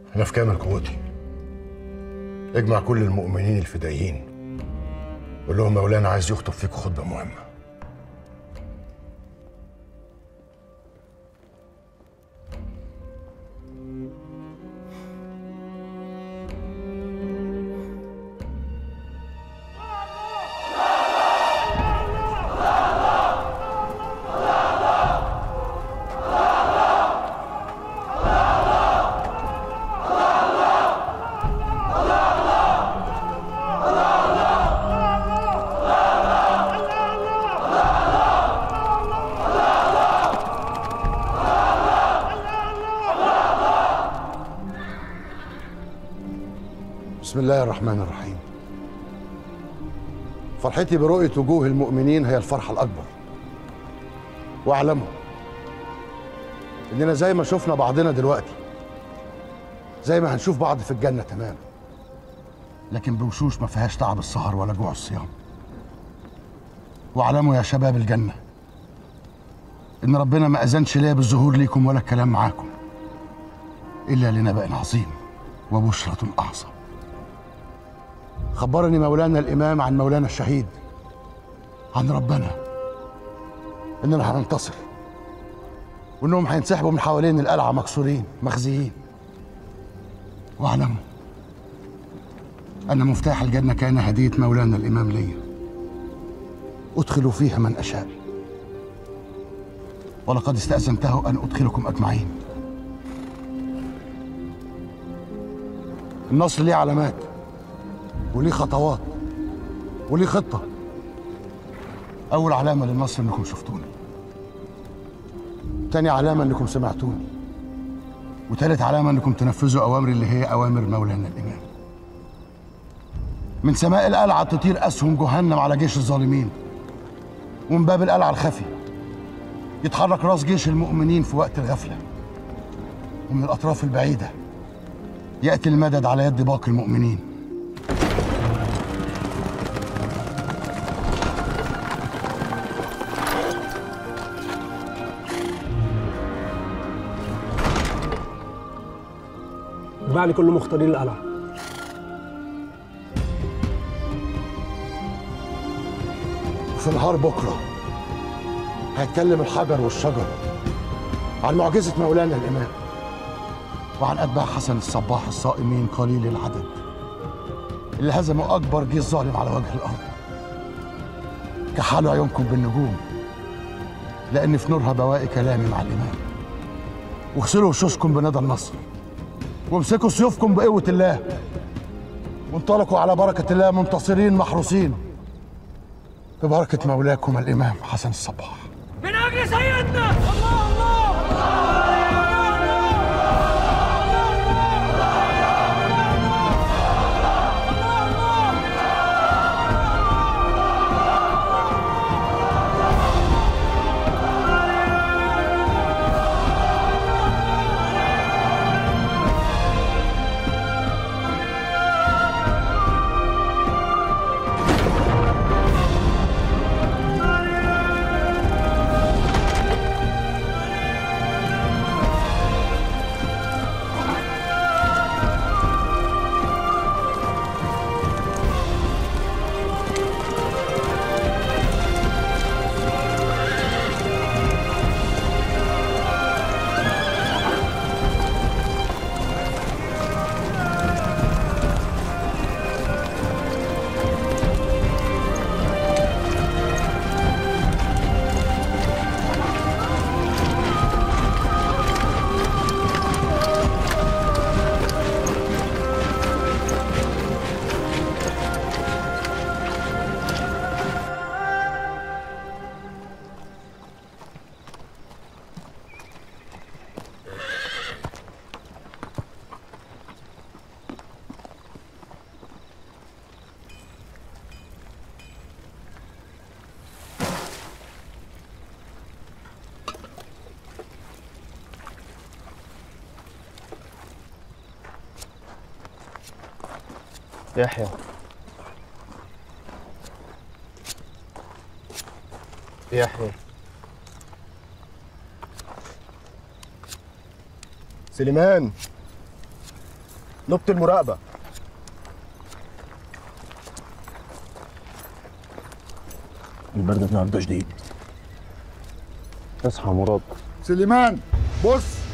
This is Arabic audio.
أنا في كامل قوتي. اجمع كل المؤمنين الفدائيين، قول لهم مولانا عايز يخطب فيكم خطبة مهمة. بسم الله الرحمن الرحيم. فرحتي برؤية وجوه المؤمنين هي الفرحة الأكبر، واعلموا إننا زي ما شفنا بعضنا دلوقتي زي ما هنشوف بعض في الجنة تمام، لكن بوشوش ما فيهاش تعب السهر ولا جوع الصيام. واعلموا يا شباب الجنة إن ربنا ما أذنش ليا بالظهور ليكم ولا الكلام معاكم إلا لنبأ عظيم وبشرة أعظم. خبرني مولانا الإمام عن مولانا الشهيد، عن ربنا، إننا هننتصر وإنهم هينسحبوا من حوالين القلعة مكسورين مخزيين. واعلموا أن مفتاح الجنة كان هدية مولانا الإمام ليا، أدخل فيها من أشاء، ولقد استأذنته أن أدخلكم أجمعين. النصر ليه علامات وليه خطوات وليه خطة. أول علامة للنصر إنكم شفتوني، تاني علامة إنكم سمعتوني، وتالت علامة إنكم تنفذوا أوامري اللي هي أوامر مولانا الإمام. من سماء القلعة تطير أسهم جهنم على جيش الظالمين، ومن باب القلعة الخفي يتحرك راس جيش المؤمنين في وقت الغفلة، ومن الأطراف البعيدة يأتي المدد على يد باقي المؤمنين. بعد كل مختارين القلعة. وفي نهار بكرة هيتكلم الحجر والشجر عن معجزة مولانا الإمام، وعن أتباع حسن الصباح الصائمين قليل العدد اللي هزموا أكبر جيش ظالم على وجه الأرض. كحلوا عيونكم بالنجوم، لأن في نورها بواقي كلامي مع الإمام. واغسلوا وشوشكم بندى النصر، وامسكوا سيوفكم بقوة الله، وانطلقوا على بركة الله منتصرين محروسين ببركة مولاكم الإمام حسن الصباح. من أجل سيدنا الله الله. يحيى يحيى سليمان نقطة المراقبة. البرد النهارده شديد. اصحى يا مراد. سليمان بص،